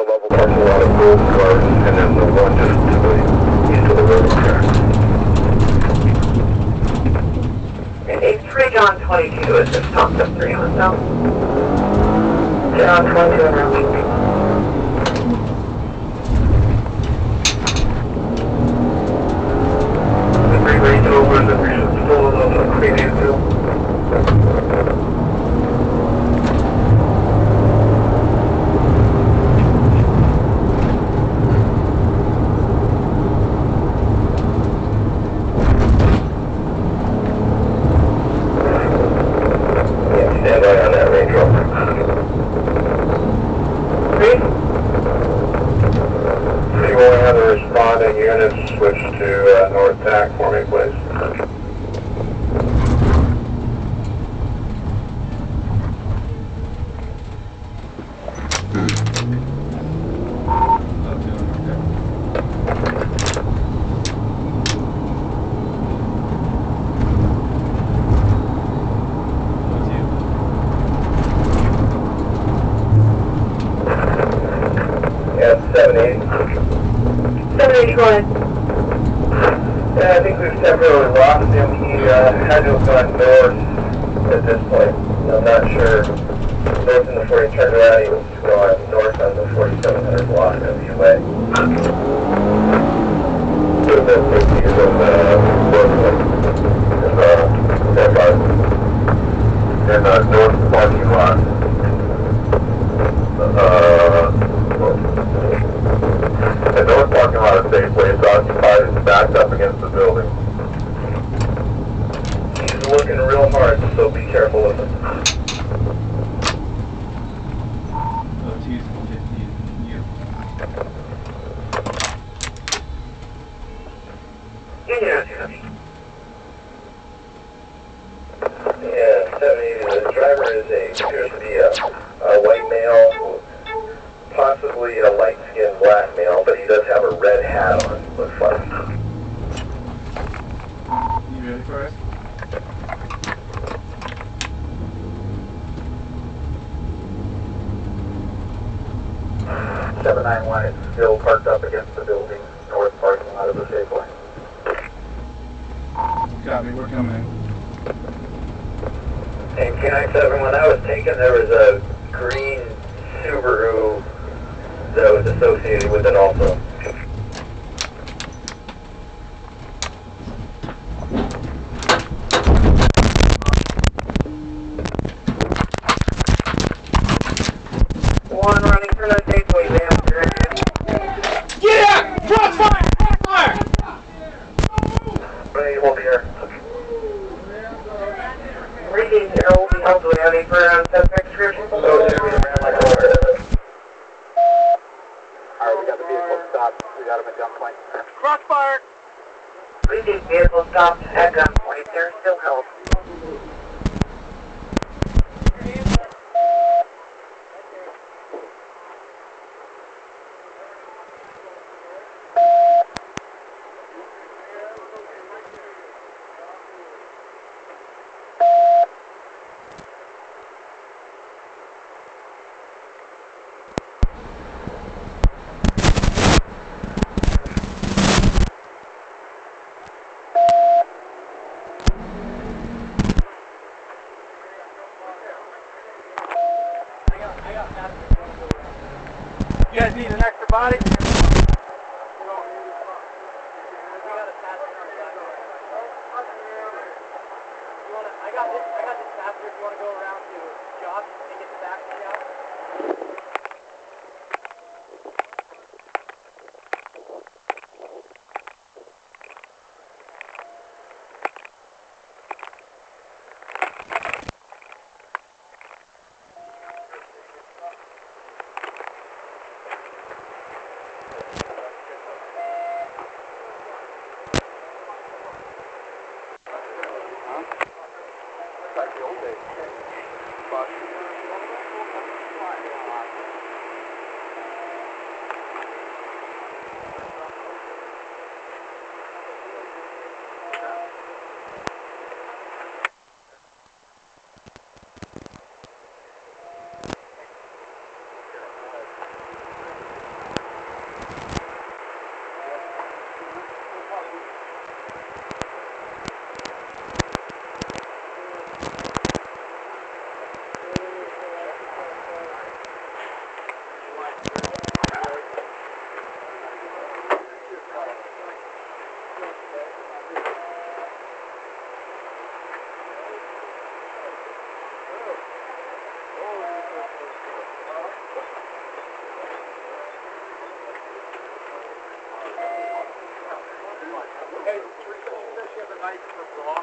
low-level parking lot of gold cars, and then the one just to the east of the railroad tracks. And it's Bridge on 22 is just stopped up 3 on south. On 22 and around. The freeway's over, the bridge is full of previous bill. Stand by on that Range Rover. Anyone have the responding units switch to North TAC for me, please? Yeah, 780. 780, go ahead. Yeah, I think we've temporarily lost him. He had to have gone north at this point. I'm not sure. North in the 40 turned around, he was going north on the 4700 block of the UA. Could have been 50 years on Brooklyn. In the north parking lot. The north parking lot of Safeway is occupied and backed up against the building. He's working real hard, so be careful with him. Yeah, 780. The driver appears to be a white male, possibly a light-skinned black male, but he does have a red hat on, looks like. You ready for it? $791 is still parked up against the building, north parking lot of the Safeway. Copy, we're coming in. And K97, when that was taken, there was a green Subaru that was associated with it also. One running for the Safeway, man. Yeah! Crossfire! Crossfire! Ready, hold here. Reading there will be hopefully heading for suspect description. So it's going to be around like a water. Alright, we got the vehicle stopped. We got him at gunpoint. Crossfire! Reading vehicle stopped at gunpoint. They're still held. You guys need an extra body? I got this faster if you want to go around to Josh and get the back of the out. Like the old days. But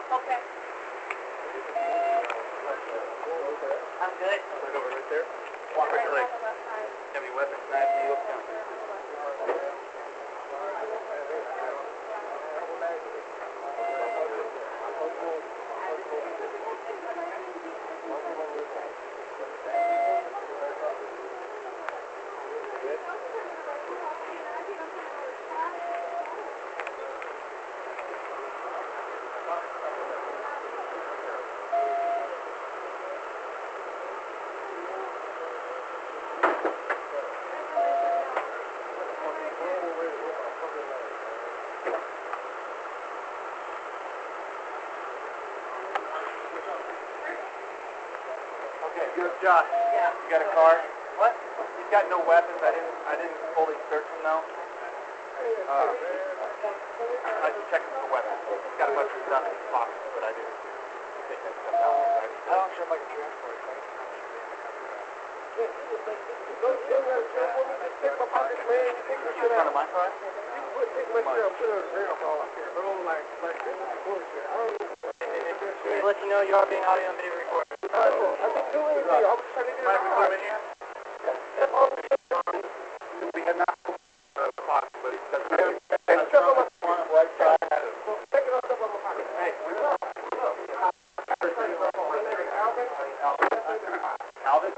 Okay. I'm good. Right over right there. Walk right leg. Heavy weapons, knife, needle, gun. Good job. Yeah. You got a car? What? He's got no weapons. I didn't fully search him though. I just checked him for weapons. He's got a bunch of stuff in his pockets, but I didn't take that stuff out. I'm not sure if I can transport it. You in front of my car? Just let you know you are being audio and video recorded. We had not the clock, but he said hey, Alvin?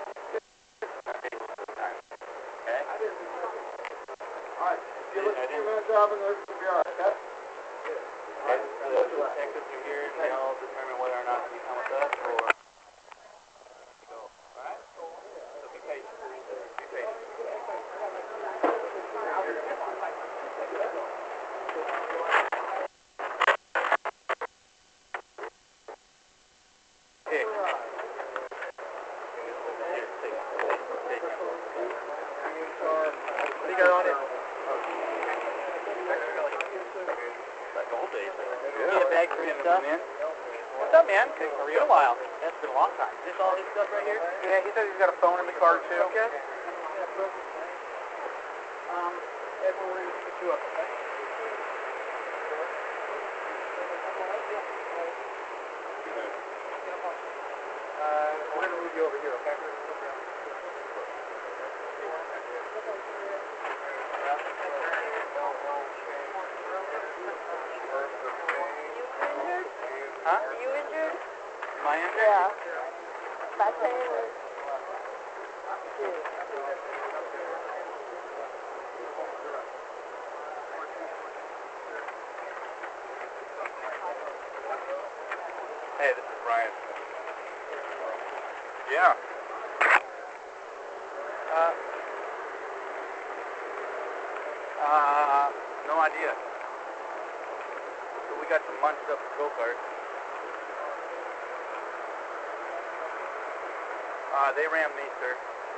Okay. Alright, give us a 2-minute job and everything will be alright, okay? The detectives are here and they'll determine whether or not you come with us or go. Alright? So be patient. Be patient. Here. What do you got on it? Like old days. Need a bag for your stuff? What's up, man? It's been a while. That's been a long time. Is this all this stuff right here? Yeah, he said he's got a phone in the car too. Okay. Everyone, we're going to pick you up, okay? We're going to move you over here, okay? Huh? Are you injured? Am I injured? Yeah. My pain. Hey, this is Brian. Yeah. No idea. But we got some munched up go-karts. They rammed me, sir.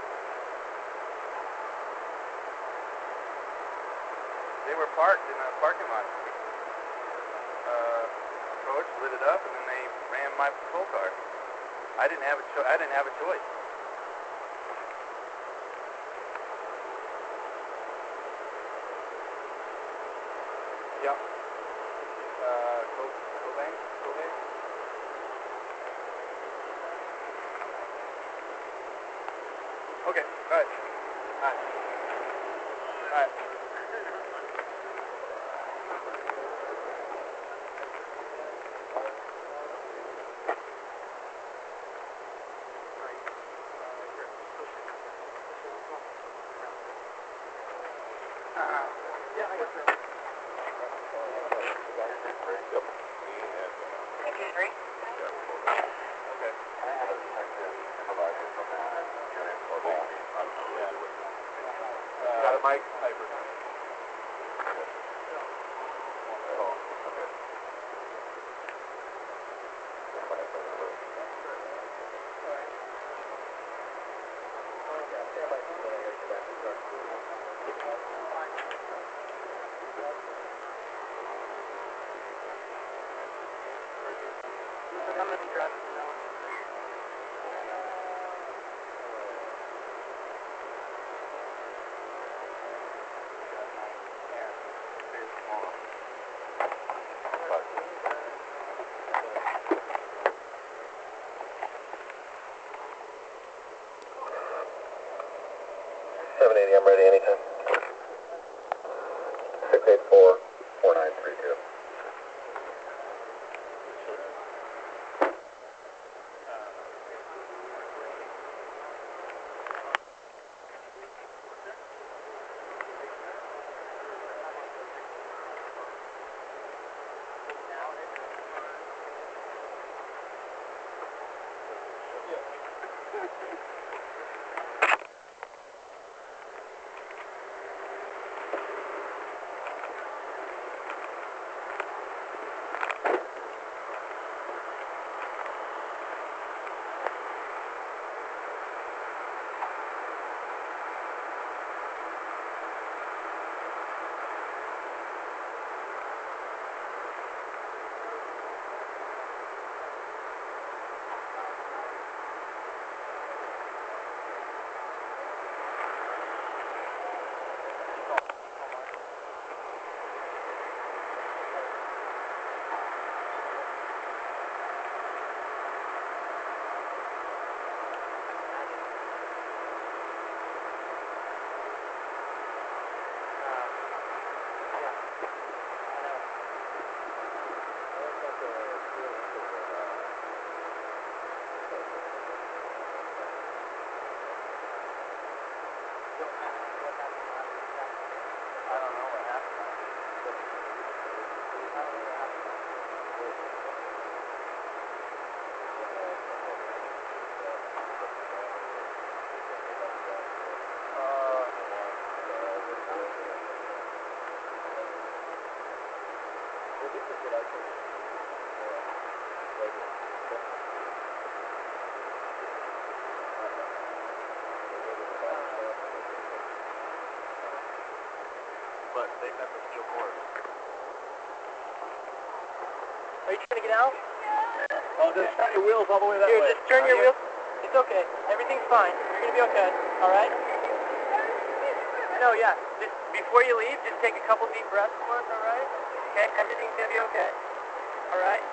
They were parked in a parking lot. Approached, lit it up, and then they rammed my patrol car. I didn't have a choice. Yep. Cobain? Okay, alright. Alright. Yeah, I got you. Yep. 2-3? Okay. Got a mic? Hyper. Oh, okay. I'm going to be driving now. 780, I'm ready anytime. 684-4932. But they've got the steel cord. Are you trying to get out? Oh, just turn your wheels all the way that way. Here, just turn your wheels. It's okay. Everything's fine. You're going to be okay. All right? No, yeah. Just before you leave, just take a couple deep breaths for us, all right? Okay? Everything's going to be okay. All right?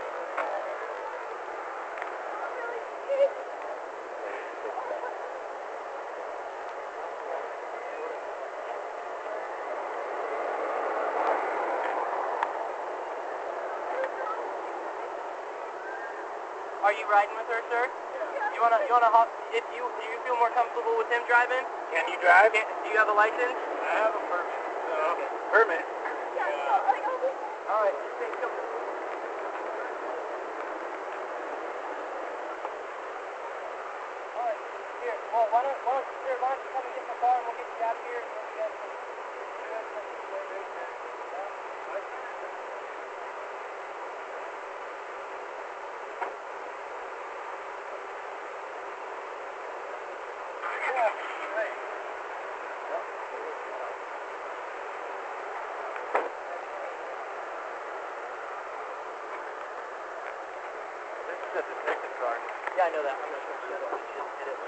Are you riding with her, sir? Yeah. You wanna hop? If you do you feel more comfortable with him driving? Can you drive? Do you have a license? I have a permit. Okay. Permit? All right. Just take a couple. All right. Here. Well, why don't you come and get in the car and we'll get you out of here and then you guys can This is a detective car. Yeah, I know that. I'm just going to shut it. Just hit it.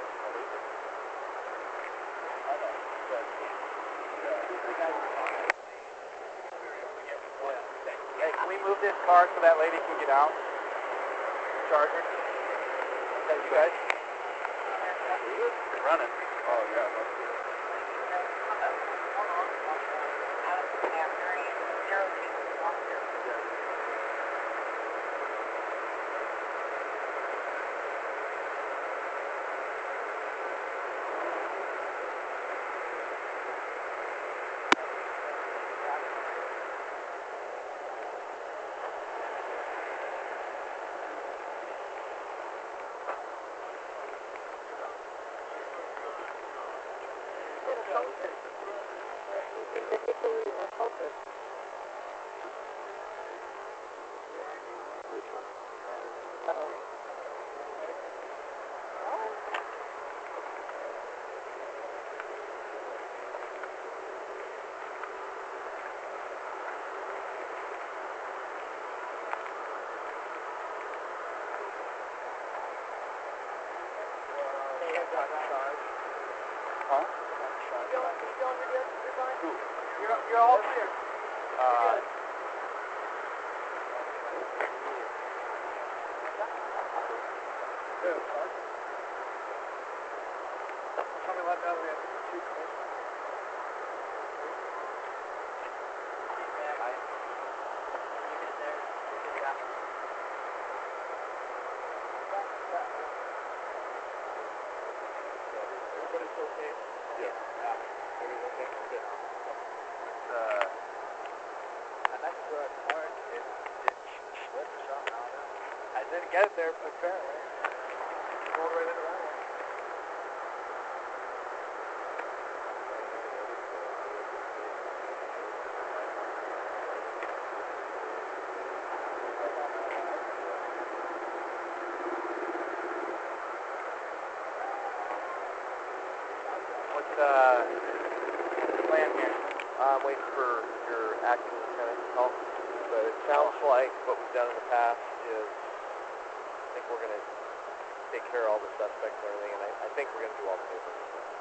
Hey, can we move this car so that lady can get out? Charger? Is that you guys? You're running. Oh, yeah. Huh? You're all clear. Tell me what now we have to shoot. get it there, apparently. All the way into that one. What's the plan here? I'm waiting for your acting lieutenant to call. But it sounds like what we've done in the past is, I think we're going to take care of all the suspects and everything, and I think we're going to do all the papers.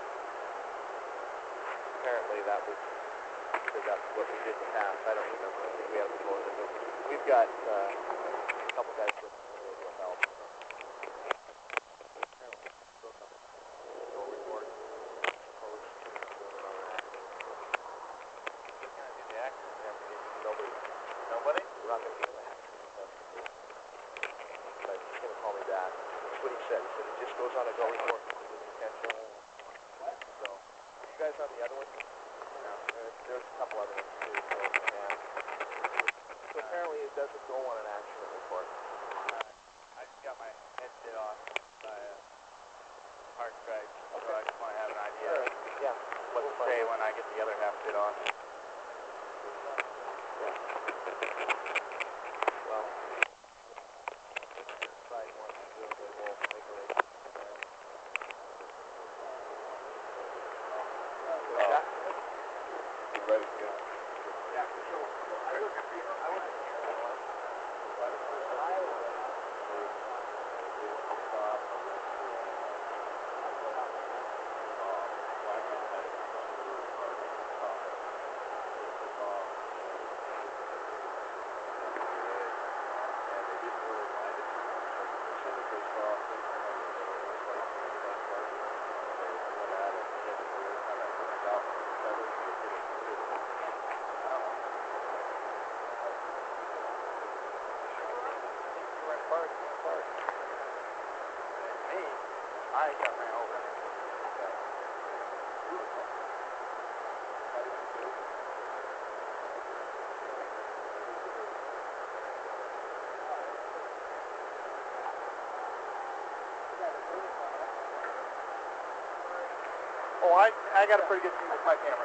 Apparently that's what we did in the past. I don't remember. I think we have to go into it. We've got a couple guys with will help. Apparently, no report. Opposed to doing another accident. Who's going to do the accident investigation? Nobody. Nobody? We're not going to do an accident investigation. But he's going to call me back. That's what he said. He said it just goes on a go report with potential. What? So, you guys on the other one? No. There's a couple other ones too. So apparently it doesn't go on an accident report. I just got my head bit off by a hard strike, so I just want to have an idea of Yeah. what to say when I get the other half bit off. Yeah. Well, decide one to do it, they will make a race. You ready to go? Yeah, so I was I got ran over. Oh, I got a pretty good view with my camera.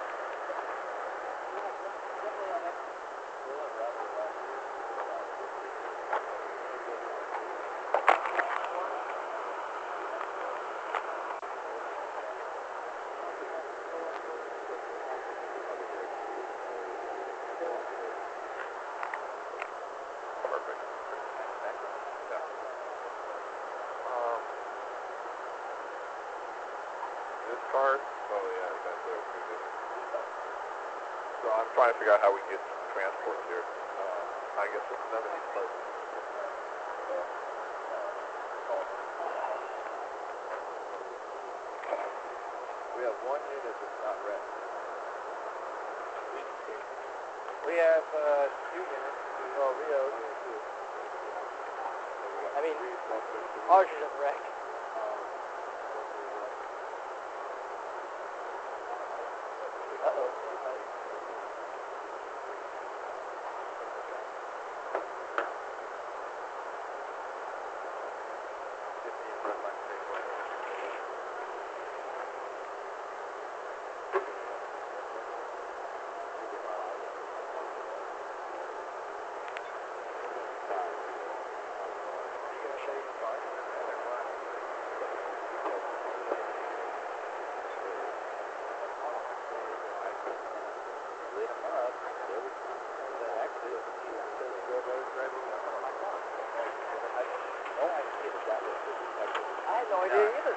This car? Oh yeah, that's there too. So I'm trying to figure out how we get transport here. I guess none of these parts. We have one unit that's not ready. We have 2 units. Oh, Rio, too. I mean, ours is a wreck. Uh-oh. I had no idea either.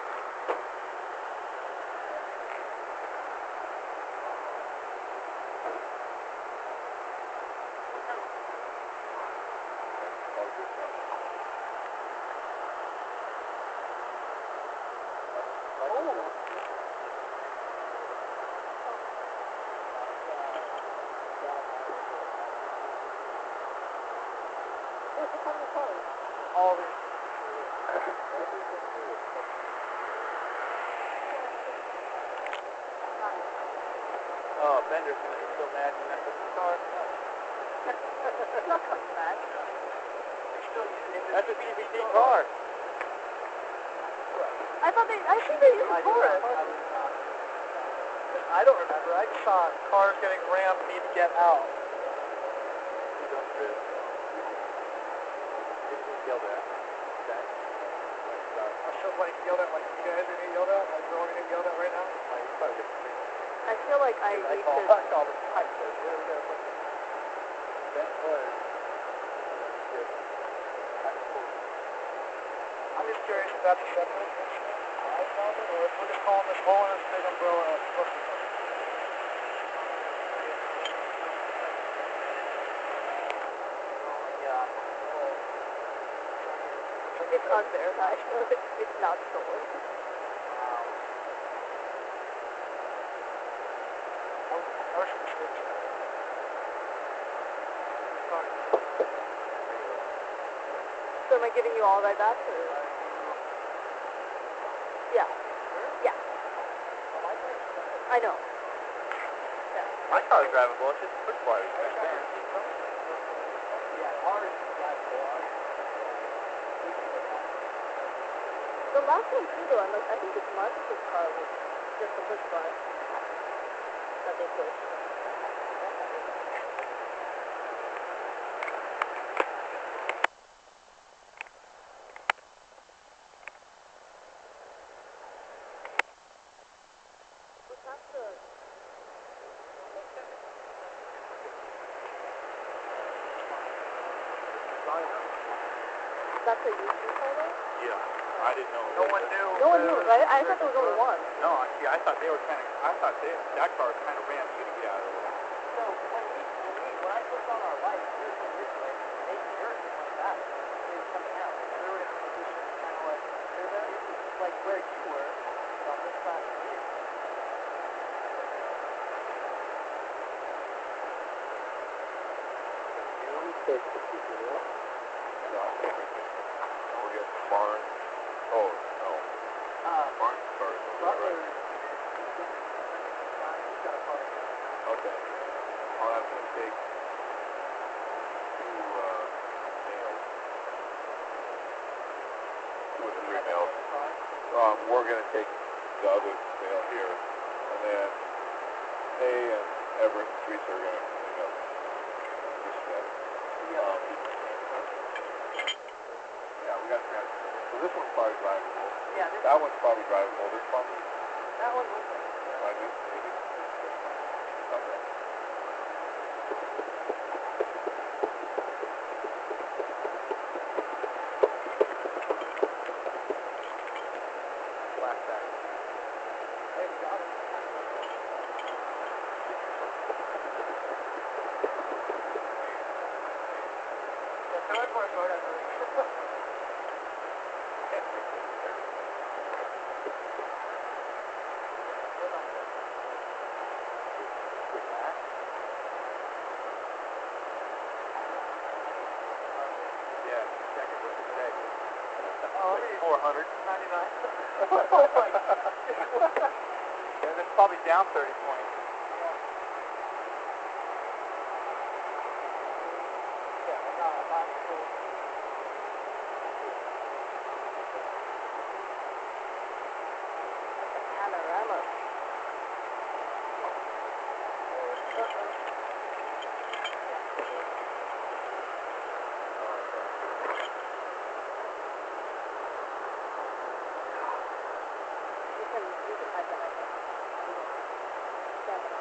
All of it. Oh, Bender's gonna be so mad when that car. He's not coming back. That's a CBT car. I think they used a Taurus. I don't remember. I just saw cars getting rammed, need to get out. Yelled at. Okay. I'm so funny yelled at, like, you guys are getting yelled at? Like, we're all getting yelled at right now? I feel like I need to... I call the pipe. I'm just curious if that's a separate or if we're just calling this hole in this big umbrella a pussy. It's unverified. It's not stolen. So am I giving you all right back, or? Yeah. Yeah. I know. Yeah. My car's drivable. It's just quick wire. The last one too, though, I think it's Marcus's car was just a push bar that they pushed. Was that the... That's a YouTube car, though? Yeah. I didn't know. No one knew. No one knew, right? I thought there was only one. No, see, I thought they were kind of. I thought that car was kind of ran you to get out of there. So when I put on our lights, we were this way. They jerked and went back. They were coming out. And we were in a position kind of like where you were on this side of the vehicle. We're getting barn. Oh no. Barn cars. Right. Okay. I'll have to take two nails. 2 or 3 nails. We're gonna take the other nail here, and then Hay and Everett and Teresa are gonna clean up this stuff. Yeah, we got. So this one's probably drivable. Yeah. That one's probably drivable. This probably. That one was Maybe. Okay. Flashback. Hey, we got it. Yeah, so of course, whatever. Yeah, check it with today. Oh, Like 400. 99. Oh my God. Yeah, that's probably down 30 points. Panorama. You can type that, I guess. Stamp it on.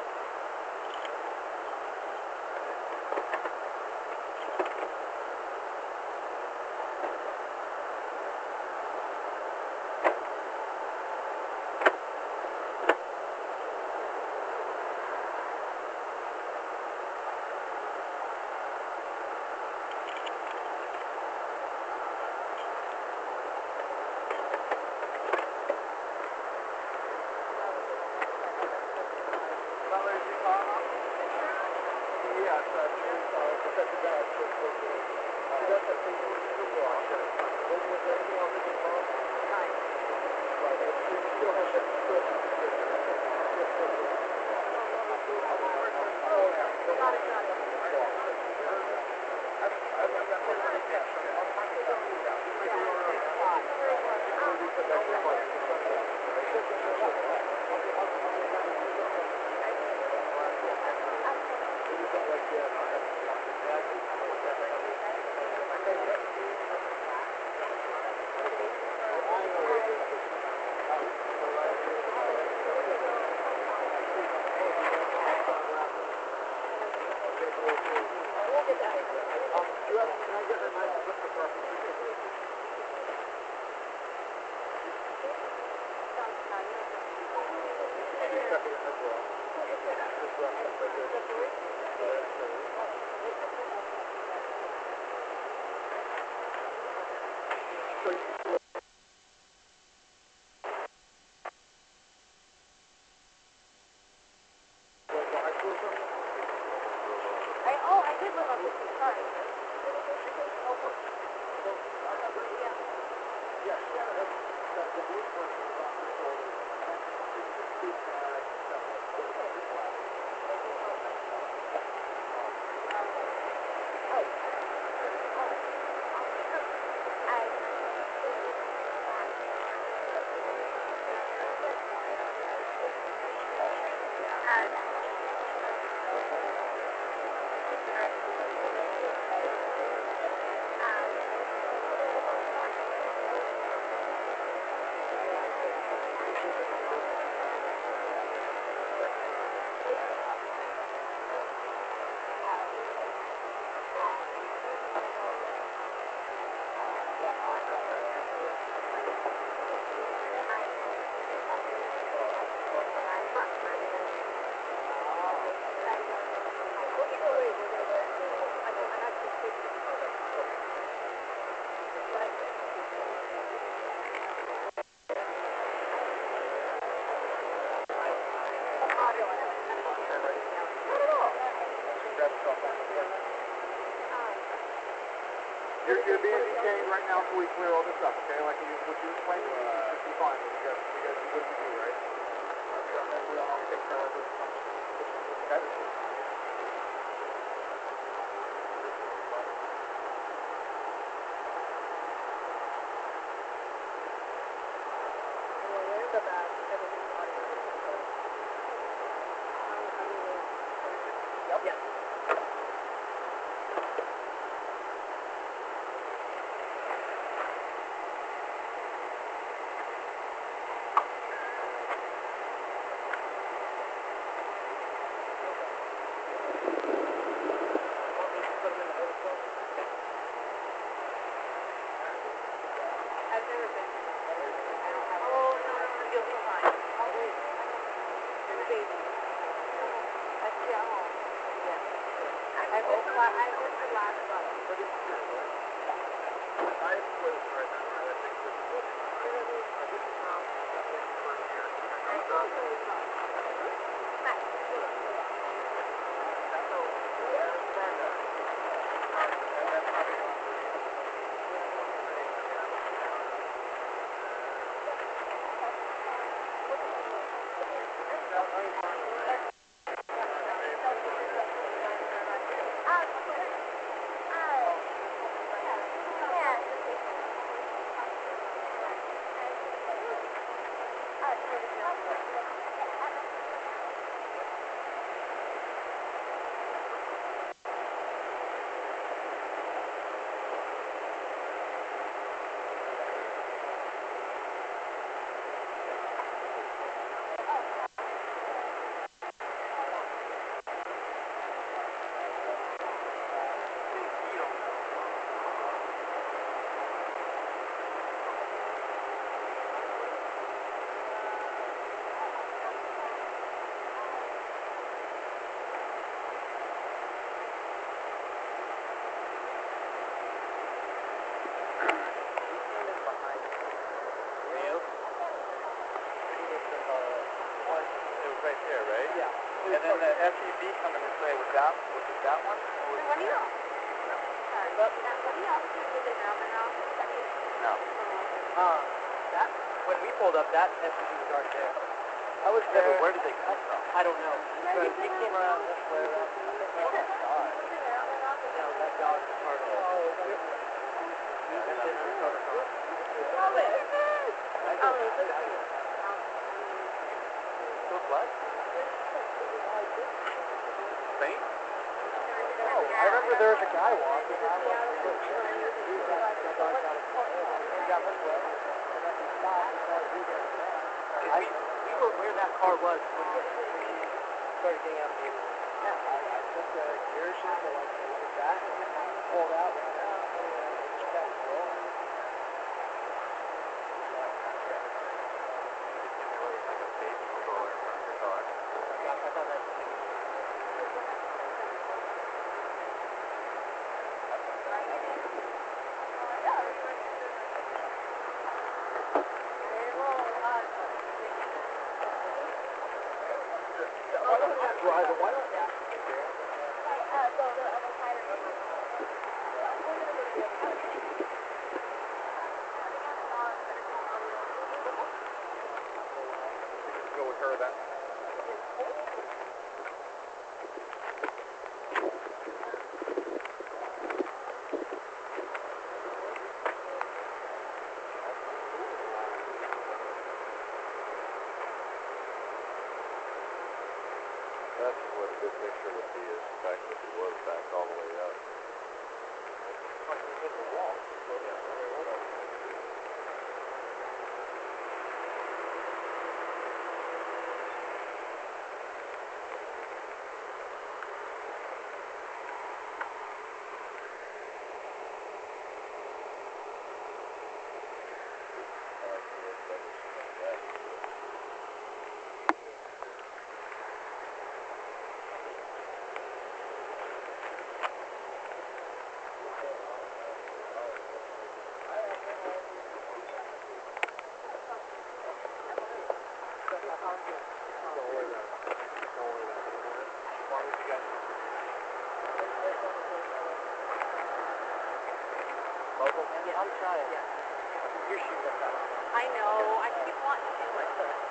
Got it. I did live on 15 cars. You're being detained right now so we clear all this up, okay? Like what you explained to me, should be fine. You guys do what you do, right? I'll take care of this. Okay? Yep. I've never been. Oh, no, you'll be fine. I'll wait. You're a baby. I stay at home. Yeah. I missed the last bus. Right there, right? Yeah. And then the SUV coming this way, was that one? Or was What do you that? Sorry, but what do you officers do the Maryland office? No. That when we pulled up, that SUV was already there. I was Yeah, there. but where did they come from? I don't know. But they came around this way around. Was it Maryland office? No, that dog was part of it. What? Spain? Oh, I remember there was a guy walking. I was he got this way, and then he stopped and started reading it down. We were where that car was when he started getting out of the vehicle. Yeah, I took the gear shift to like the back, pulled out, ran out, and just kept rolling. Like a baby stroller in front of your car. I thought that was Why don't Go with her then. That's what a good picture would be, is the fact that he was backed all the way up. hit the wall? Yeah, I'm trying. Yeah. Your shoes are fat. I know. I keep wanting to do it.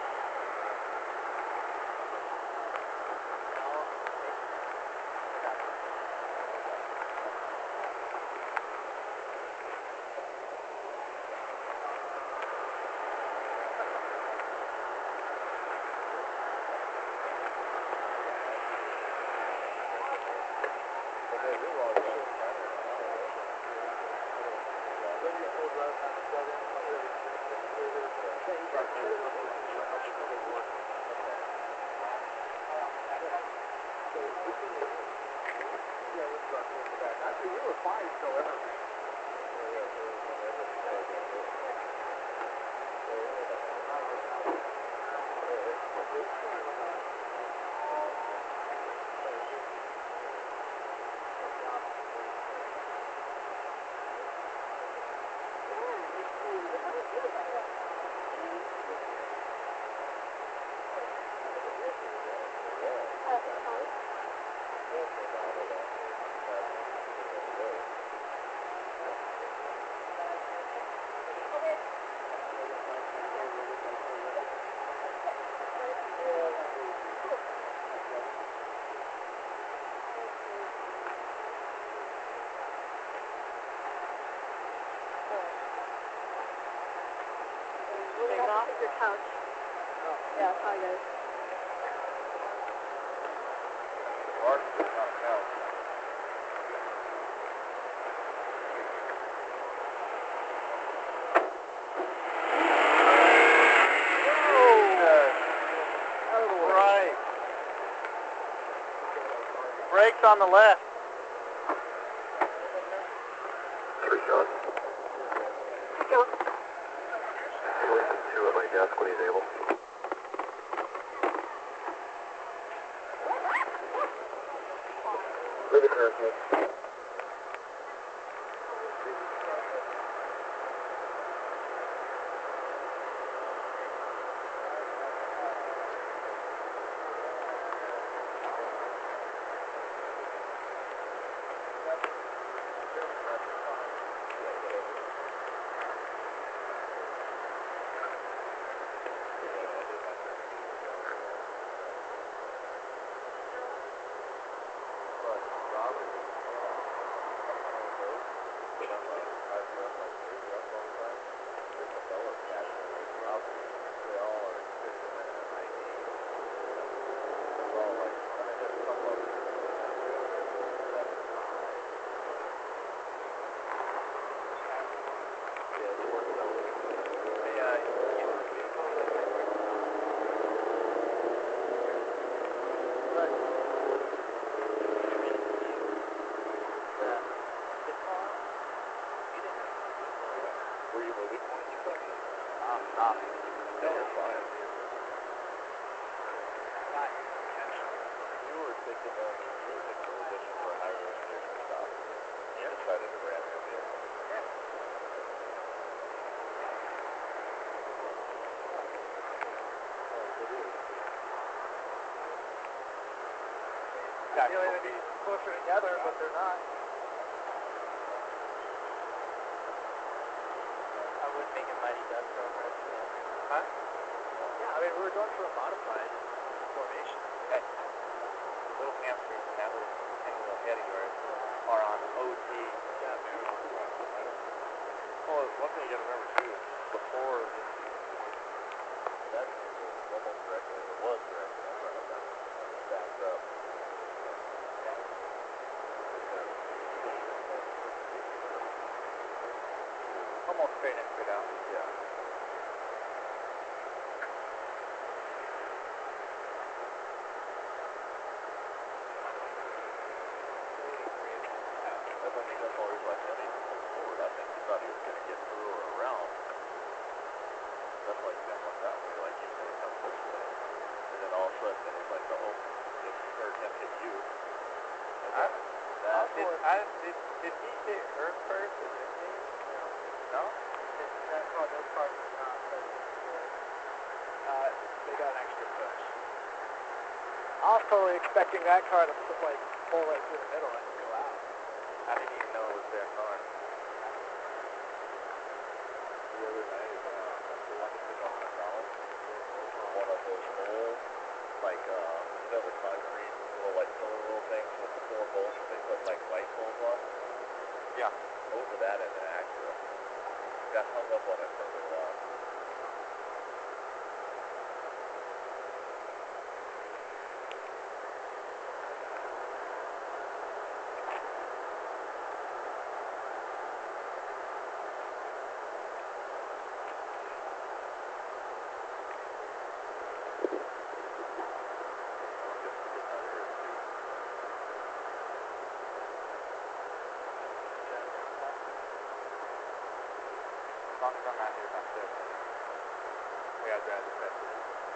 Actually, we were fine until everything. Taking off your couch. Oh. Yeah, sorry guys. Mark is not a couch. Right. Brakes on the left. Sure, Sean. Listen to at my desk when he's able. Move the car, please. Robert. tactical feed. Closer together, but they're not. I would make a Mighty Ducks over it. Huh? Yeah, I mean, we were going for a modified formation. Hey, the little hamstrings and that little tiny little head of yours are on OT. Yeah, maybe we'll try to find it. Well, one thing you gotta remember too is before this that was almost directly, it was directly in front of them, backed up. Almost straight in, straight out. Yeah. I think that's always like that. Even moving forward, I think he thought he was going to get through or around. That's why he got like that way, like he was going to come this way. And then all of a sudden, it was like the open, just heard him hit you. Did he hit her first or did he? No? That's why those parts are not They got an extra push. I was totally expecting that car to like pull right through the middle and go out. I didn't even know it was their car. The other night, the one that took off McDonald's, one of those old, like, the concrete little, like, pillar little things with the 4 bolts that they put, like, light bulbs on. Yeah. Over that in an Acura. Got hung up on it for a little while. As long as I'm out here, I'm good. Yeah, I'd rather bet that.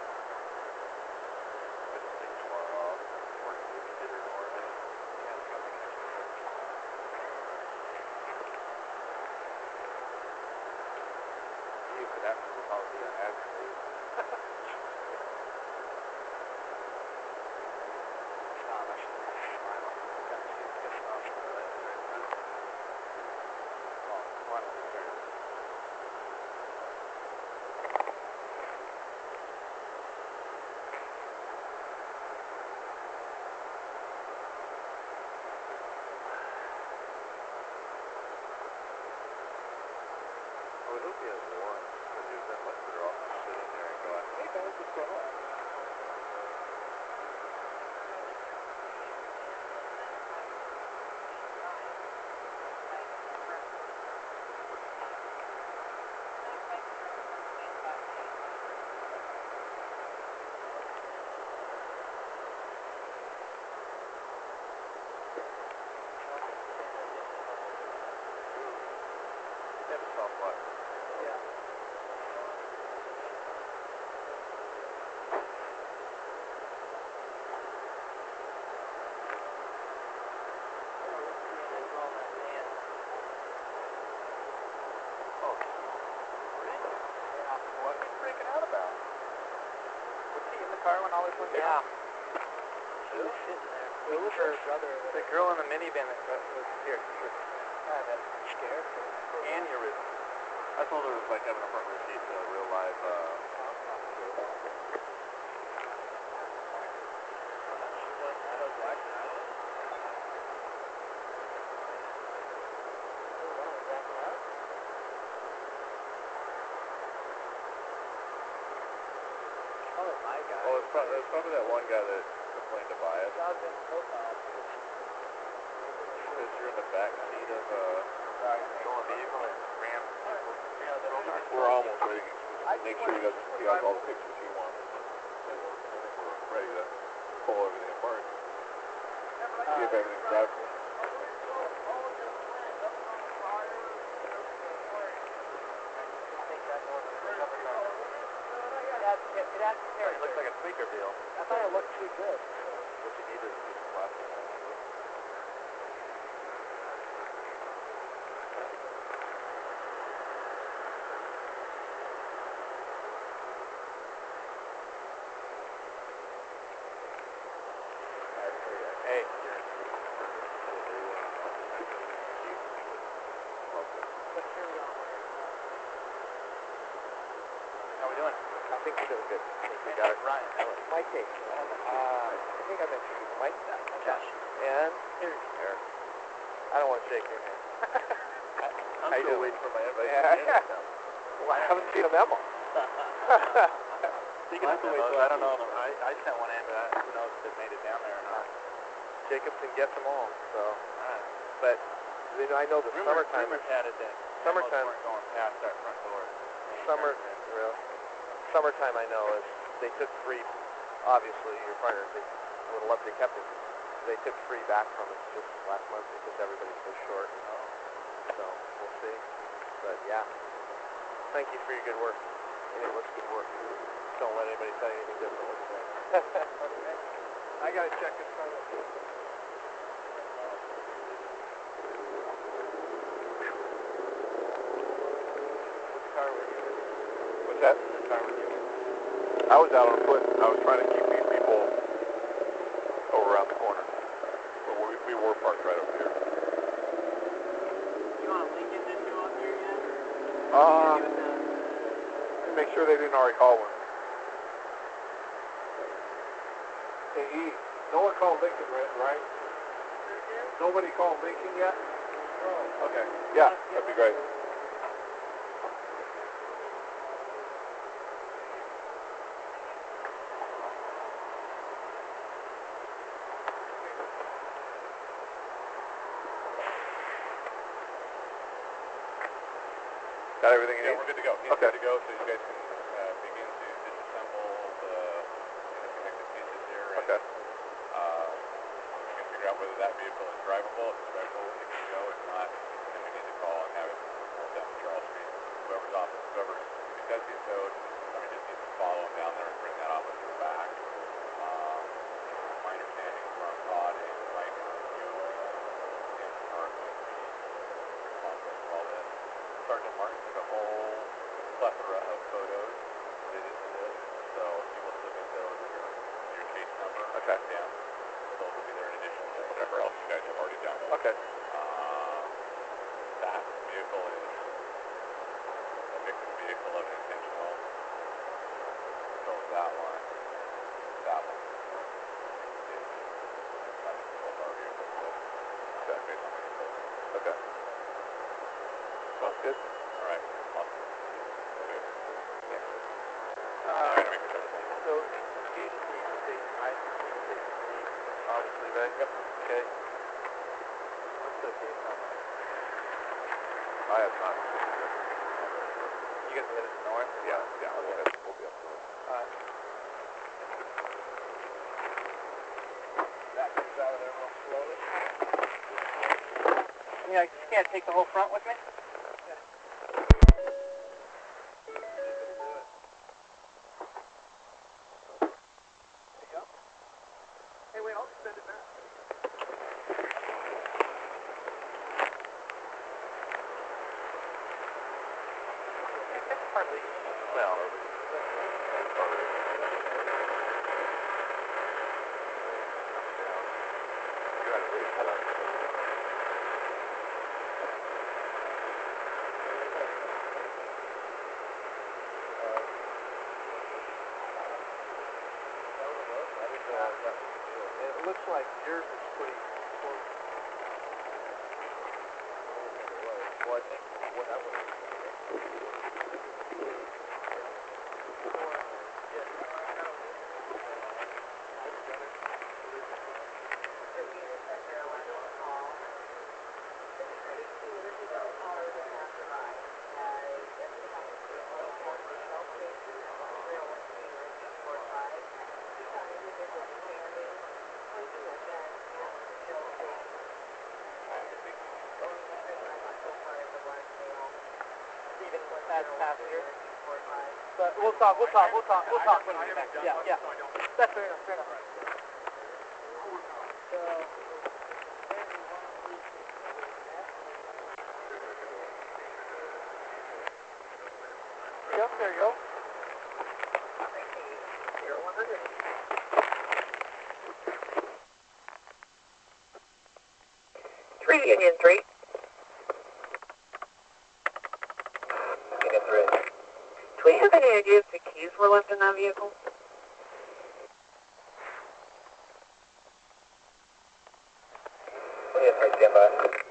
I don't think it's far off. Working with me, did or ignore me. Yeah, it's got the extra push. You for that one will probably be on average. Tom, I should have smiled. Got you pissed off for that right now. Well, one of the turns. I would hope he has one, because he was that much better off just sitting there and going, hey guys, what's going on? They have a soft spot. Yeah. Oh, really? Yeah. What are you freaking out about? Was he in the car when all this went down? She was sitting there. Who was her it? brother. The girl in the minivan that was here. God, that's scared. Aneurysm. I told her it was like having a front row seat to a real live, Oh, my God. oh, it's probably that one guy that complained to buy it. God's in profile. Because you're in the back seat of, Stolen vehicle and rammed people. we're almost ready to make sure he has all the pictures he wants. We're ready to pull everything apart. See if everything's drivable. It looks like a tweaker deal. I thought it looked too good. What you need is just some plastic. Hey, think we're doing good. I think we got it. Ryan, Mike H. I think I mentioned you. Mike? Josh. And Eric. I don't want to shake your hand. I'm still waiting for my invite. Yeah. Well, I haven't seen a memo. Speaking of memos, I don't know. I sent one in, but who knows if it made it down there or not. Jacobson gets them all, so. But you know, I know the summertime. Rumors had it that Summertime weren't going past our front door. Summertime, I know, is they took free. Obviously, your partners, they would have loved to kept it. They took free back from us just last month because everybody's so short. So we'll see. But yeah, thank you for your good work. It was good work. Don't let anybody tell you anything different. Okay. I gotta check this car. What's that? I was out on foot. I was trying to keep these people over around the corner. But we were parked right over here. You want a Lincoln to show up here yet? Make sure they didn't already call one. Hey, E, no one called Lincoln, right? Nobody called Lincoln yet? Okay. Yeah, that'd be great. Got everything you need? We're good to go. He's good to go, so you guys can begin to disassemble the connected pieces here. Okay. We can figure out whether that vehicle is drivable. If it's drivable, it can go. If not, then we need to call and have it pulled down to Charles Street. Because he's towed, somebody just needs to follow him down there and bring that officer back. My understanding from Todd and Mike and you and are going to be responsible for all this. Sergeant Martin took a whole plethora of photos related to this, so he will submit those with your case number down. So those will be there in addition to whatever else you guys have already downloaded. Okay. That vehicle is a victim vehicle of an intentional. So that one is not a our vehicle, but based on what you told me. Okay. Sounds good. All right. Awesome. Good. So, obviously, right? Yep. Okay. What's the case number? I have not. You guys headed north? Yeah. We'll be up north. That comes out of there real slowly. Yeah, you can't take the whole front with me? It looks like yours is pretty close. Well, I think what that was. As passenger. But we'll talk when we get back. Yeah. That's fair enough. Yep, there you go. 0100. Union 3. Union 3. Do we have any idea if the keys were left in that vehicle? Yes, I stand by.